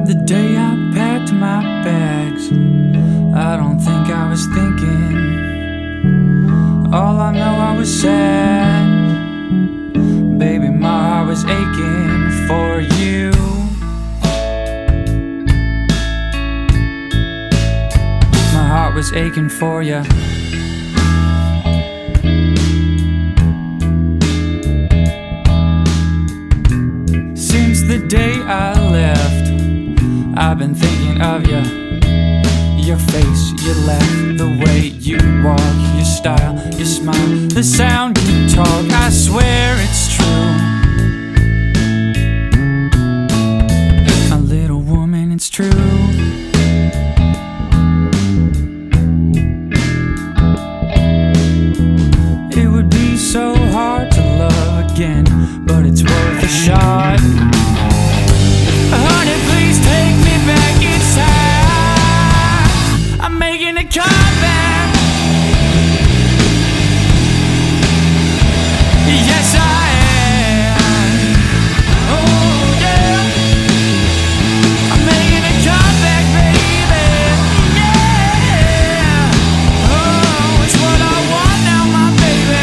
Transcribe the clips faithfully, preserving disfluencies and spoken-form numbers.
The day I packed my bags, I don't think I was thinking. All I know, I was sad. Baby, my heart was aching for you. My heart was aching for you. Since the day I left, I've been thinking of you. Your face, your laugh, the way you walk, your style, your smile, the sound you talk. I swear it's true. My little woman, it's true. It would be so hard to love again, but it's worth a shot. Honey, please take me back inside. I'm making a comeback. Yes, I am. Oh, yeah. I'm making a comeback, baby. Yeah. Oh, it's what I want now, my baby.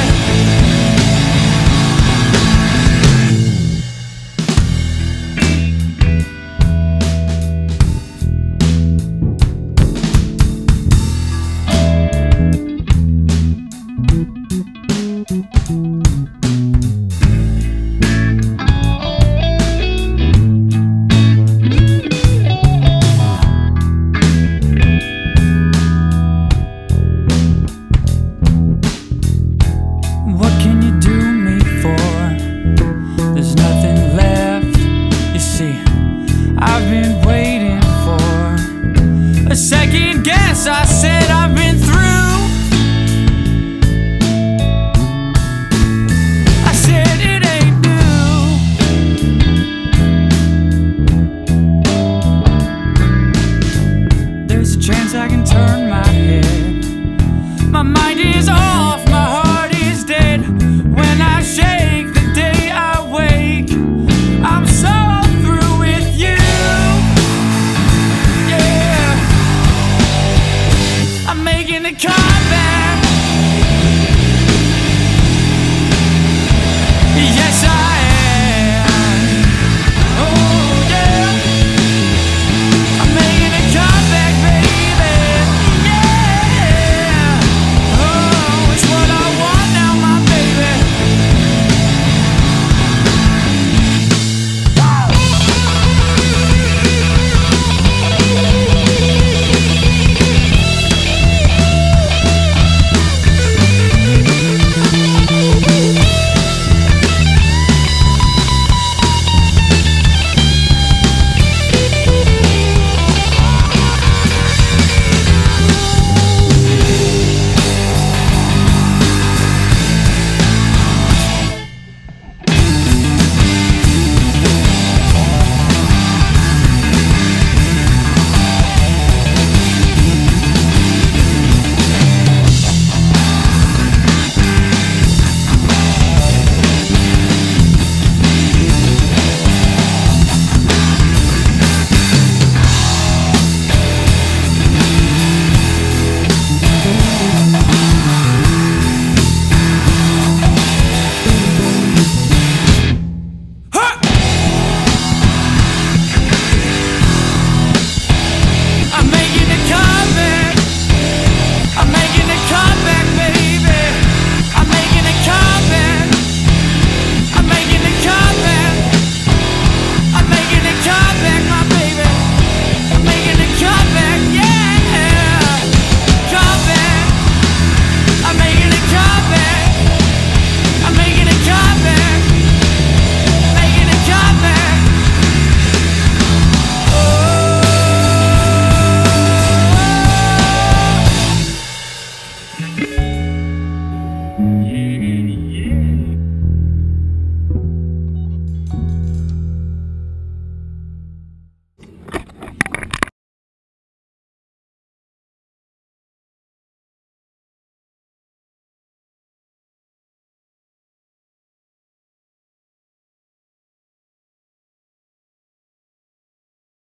What can you do me for? There's nothing left. You see, I've been waiting for a second guess. I said I've been through. I said it ain't new. There's a chance I can turn my head. My mind is off, my heart is dead. When I shake the day I wake, I'm so through with you. Yeah, I'm making a